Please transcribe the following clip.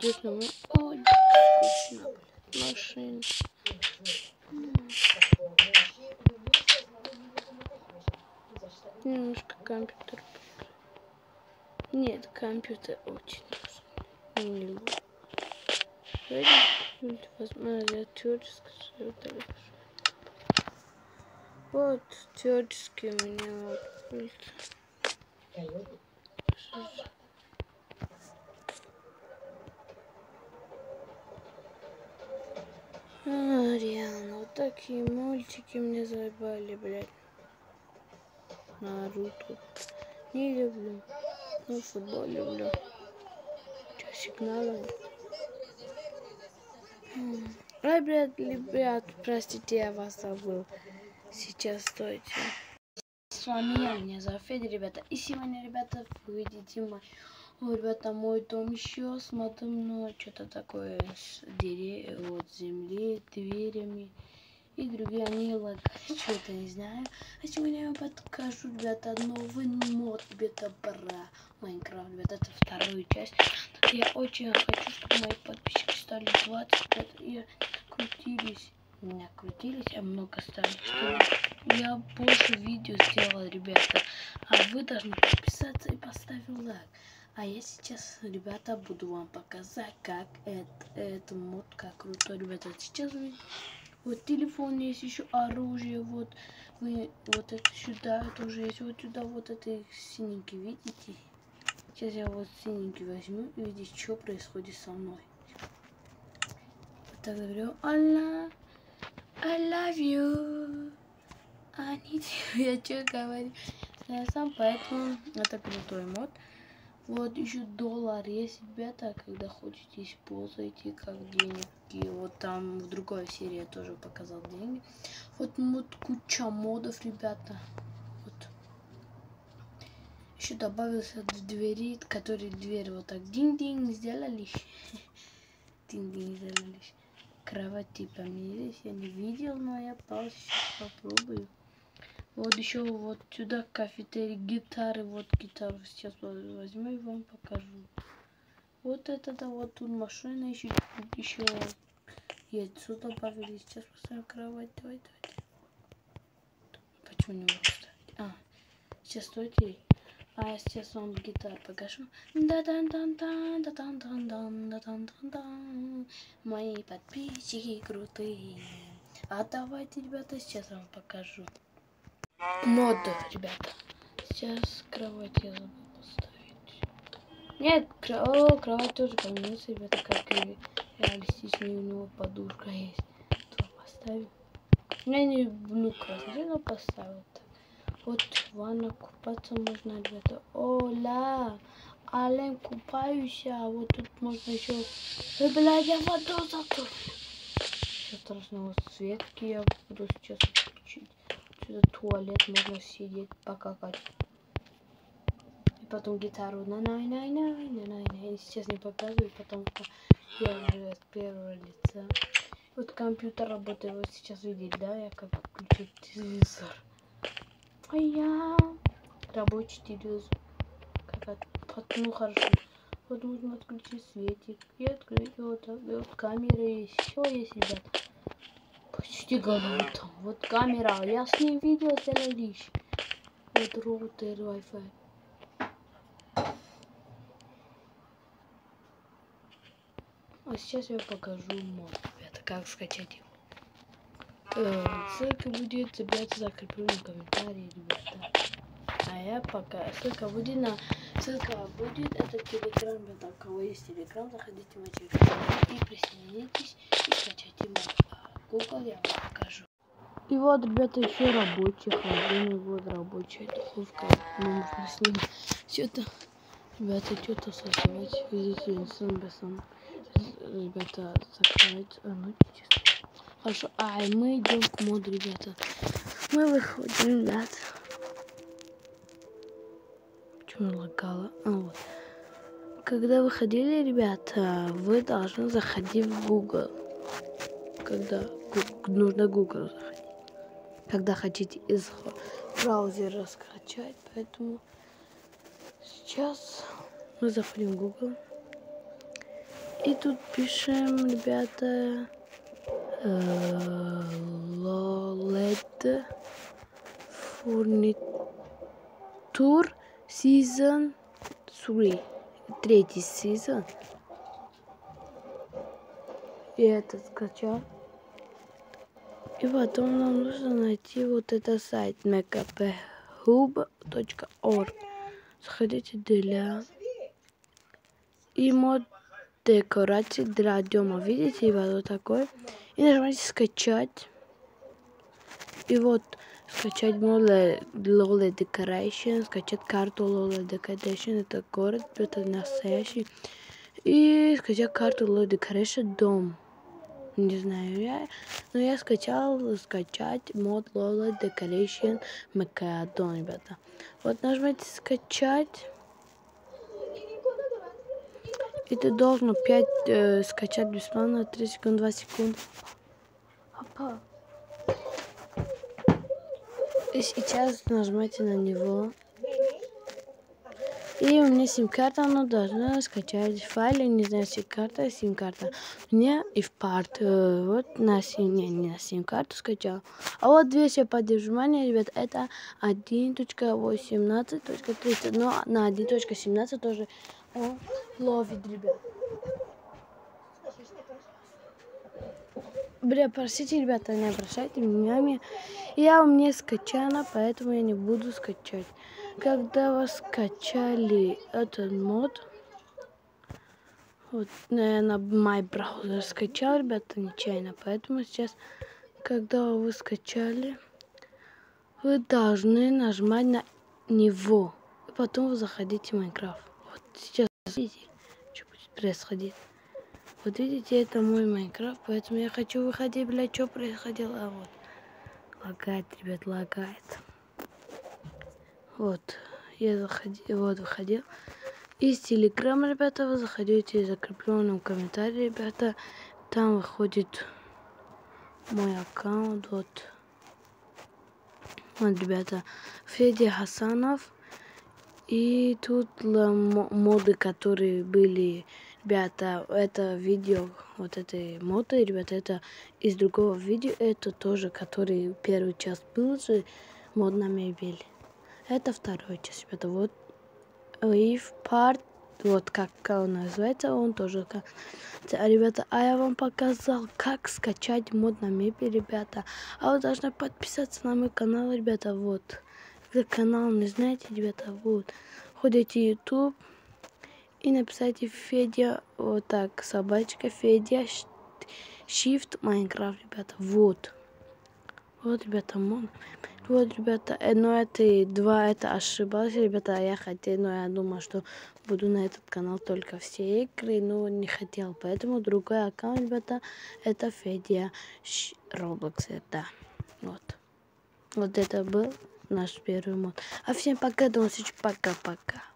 Интересно, мы очень скучно, блядь, машина. Немножко компьютер. Нет, компьютер очень тоже не люблю. Возможно, я творческий секретарь. Вот творческий у меня вот пульт. Реально, вот такие мультики мне заебали, блядь. Наруто. Не люблю. Ну, футбол люблю. Че, сигналом? Ой, блядь, ребят, простите, я вас забыл. Сейчас, стойте. С вами я, меня зовут Федя, ребята. И сегодня, ребята, вы видите мой дом еще смотрим, что-то такое с деревьев, вот земли, дверями и другие они что-то не знаю. А сегодня я вам покажу, ребята, новый мод, ребята, про Майнкрафт, ребята, это вторую часть. Я очень хочу, чтобы мои подписчики стали 25 и крутились. Меня крутились, а много стали, чтобы я больше видео сделал, ребята. А вы должны подписаться и поставить лайк. А я сейчас, ребята, буду вам показать, как это мод, как крутой, ребята. Сейчас вы, вот телефон есть, еще оружие, вот вы, вот это сюда, это уже есть, вот сюда, вот это синенький, видите? Сейчас я вот синенький возьму и видите, что происходит со мной. Вот так говорю, I love you. I need you. Я что говорю? Я сам, поэтому это крутой мод. Вот еще $1 есть, ребята, когда хотите используйте как деньги. Вот там в другой серии я тоже показал деньги. Вот мод, куча модов, ребята. Вот. Еще добавился в двери, которые дверь вот так динь-динь сделали. Динь-динь сделали. Кровать типа помирились, я не видел, но я сейчас попробую. Вот еще вот сюда кафетерий, гитары, вот гитару сейчас возьму и вам покажу. Вот это да, вот тут машина еще яйцо добавили. Сейчас поставим кровать, давай. Почему не могу ставить? А, сейчас стойте. А я сейчас вам гитару покажу. Да-дан-дан-дан, мои подписчики крутые. А давайте, ребята, сейчас вам покажу. Мод, ребята. Сейчас кровать я забыл поставить. Нет, кровать тоже поменялась, ребята, как и реалистичный, у него подушка есть. То поставим. Я не люблю красный, но поставил так. Вот ванна, купаться можно, ребята. Оля, Ален, купаюсь, а вот тут можно еще... Блядь, я воду закрою. Сейчас страшного светки я буду сейчас включить. Сюда туалет, можно сидеть, покакать. И потом гитару на-най-най-най-най-най. Сейчас не показываю, потому что я уже от первого лица. Вот компьютер работает, вот сейчас видите, да, я как включил телевизор. А я рабочий телевизор. Ну хорошо. Вот можно отключить светик. И открыть вот камера есть. Все есть, ребят. Почти готово там. Вот камера. Я с ним видео сделали. Вот роутер Wi-Fi. А сейчас я покажу мод, ребята, как скачать его. Ссылка будет, ребята, закреплю в комментарии, ребята. А я пока ссылка будет, это телеграм, ребята. У кого есть телеграм, заходите в мой телеграм и присоединитесь и скачайте мод. Google я вам покажу. И вот, ребята, еще рабочий холодильник, вот рабочая духовка. Ну, можно с ним что-то, ребята, что-то создавать. Видите, сам. Ребята, закрывайте. Ну, честно. Хорошо. И мы идем к моду, ребята. Мы выходим, ребят. Почему лагало? Вот. Когда выходили, ребята, вы должны заходить в Google. Когда нужно Google заходить. Когда хотите из браузера скачать. Поэтому сейчас мы заходим в Google. И тут пишем, ребята, LOLED Furniture Season 3. Третий сезон. И это скачал. И потом нам нужно найти вот этот сайт makeuphub.org. Заходите для... И мод декорации для дома. Видите, вот такой. И нажимаете скачать. И вот скачать LOL Decoration, скачать карту LOL Decoration, это город, это настоящий. И скачать карту LOL Decoration дом. Не знаю, но я скачать мод LOL Decoration Macadon, ребята. Вот нажмите скачать. И ты должен опять скачать бесплатно 3 секунды, 2 секунды. Опа. И сейчас нажмите на него. И у меня сим-карта, она должна скачать файлы, не знаю, сим-карта. Мне и в парт, вот на сим-карту скачал. А вот здесь я поддержу внимание, ребят, это 1.18.30, но на 1.17 тоже он ловит, ребят. Бля, простите, ребята, не обращайте внимания. Я у меня скачана, поэтому я не буду скачать. Когда вы скачали этот мод, вот, наверное, мой браузер скачал, ребята, нечаянно. Поэтому сейчас, когда вы скачали, вы должны нажимать на него. И потом вы заходите в Майнкрафт. Вот сейчас видите, что будет происходить. Вот видите, это мой Майнкрафт, поэтому я хочу выходить, блядь, что происходило. А вот. Лагает, ребят, лагает. Вот, я заходил, вот выходил. Из Телеграма, ребята, вы заходите в закрепленном комментарии, ребята. Там выходит мой аккаунт, вот. Вот, ребята, Федя Хасанов. И тут моды, которые были, ребята, это видео, вот этой моды, ребята, это из другого видео, это тоже, который первый час был же, мод на мебель. Это второй час, ребята, вот. И в парт, вот как он называется, он тоже как. Ребята, а я вам показал, как скачать мод на мебель, ребята. А вы должны подписаться на мой канал, ребята, вот. Если канал не знаете, ребята, вот. Ходите в YouTube и написайте Федя, вот так, собачка Федя, Shift Minecraft, ребята, вот. Вот, ребята, вот, ребята, но это два, это ошибался, ребята, я хотел, но я думал, что буду на этот канал только все игры, но не хотел, поэтому другой аккаунт, ребята, это Федя Roblox, да, вот. Вот это был наш первый мод. А всем пока, до встречи, пока-пока.